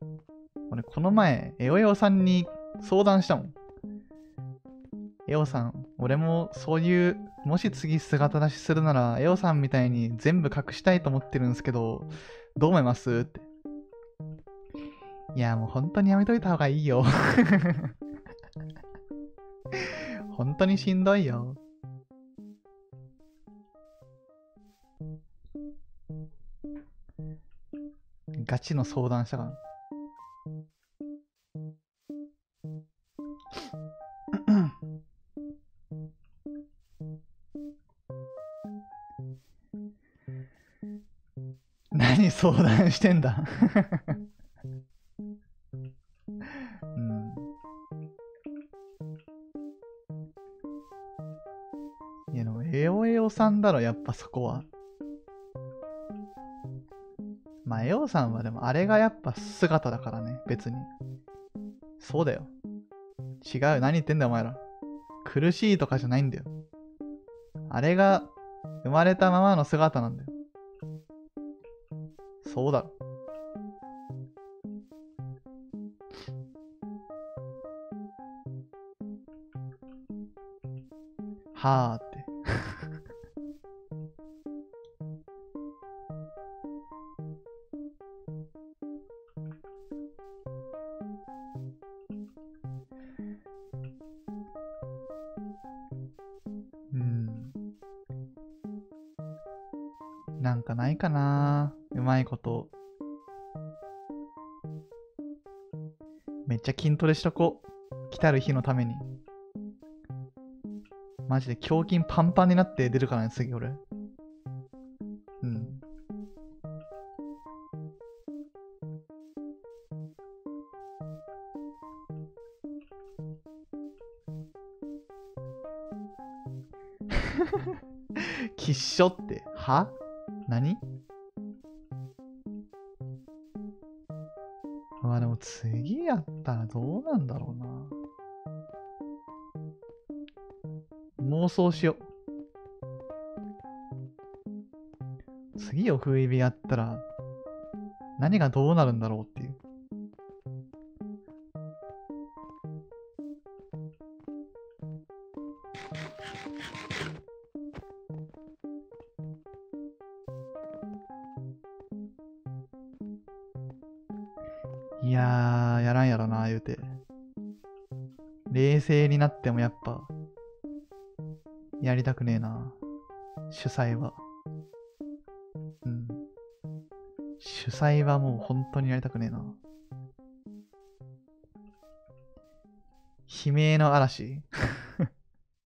俺この前、エオエオさんに相談したもん。エオさん、俺もそういう、もし次姿出しするなら、エオさんみたいに全部隠したいと思ってるんですけど、どう思いますって。いや、もう本当にやめといた方がいいよ。本当にしんどいよ。ガチの相談したから。何相談してんだ。うん。いや、でも、エオエオさんだろ、やっぱそこは。まあ、エオさんはでも、あれがやっぱ姿だからね、別に。そうだよ。違う、何言ってんだよ、お前ら。苦しいとかじゃないんだよ。あれが、生まれたままの姿なんだよ。そうだろ。はーって。うん。なんかないかな、うまいこと。めっちゃ筋トレしとこう。来たる日のために。マジで胸筋パンパンになって出るからね、次俺。うん。きっしょって、は何？まあでも次やったらどうなんだろうな。妄想しよう。次を冬指やったら何がどうなるんだろうっていう。いやー、やらんやろな、言うて。冷静になってもやっぱ、やりたくねえな。主催は。うん。主催はもう本当にやりたくねえな。悲鳴の嵐